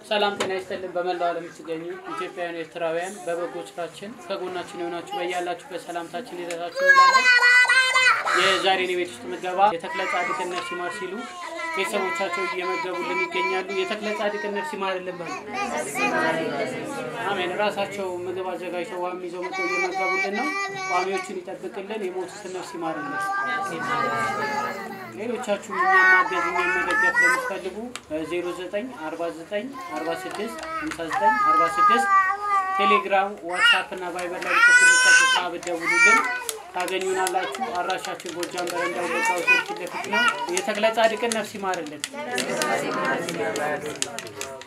ሰላም ጤና ይስጥልን በመላው ዓለም የምትገኙ ኢትዮጵያውያን ኤርትራውያን በበጎ ስራችን ከጎናችን የሆናችሁ በእያላችሁ በሰላምታችን ይዘታችሁ ይላል የዛሬን ቤት ውስጥ ምገባ የተክለ ጻድቅና ሲማር ሲሉ ቤተሰቦቻቸው እየመገቡልን ይገኛሉ የተክለ ጻድቅና ሲማርልን ባል አሜን ራሳቸው ምግብ አዘጋጅተው ዋም ይዘው መጥተው እየመገቡልን ነው ዋሚዎችን ይጠብቅልን የሞቱትን ነፍስ ይማርልን ሌሎቻችሁ እኛን ማገዝ መደገፍ ለምትፈልጉ 0949465946 ቴሌግራም ዋትስአፕ እና ቫይበር ላይ ተከታተሉ ታብደውሉልን ታገኙናላችሁ አራሻችን ጎጃም በረንዳው ለታው ፊት ለፊት ነው የተክለ ጻድቅን ነፍስ ይማርልን